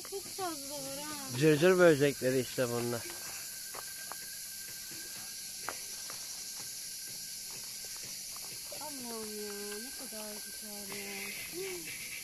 Çok fazla var ha. Cırcır böcekleri işte bunlar. Allah'ım ya, ne kadar güzel ya.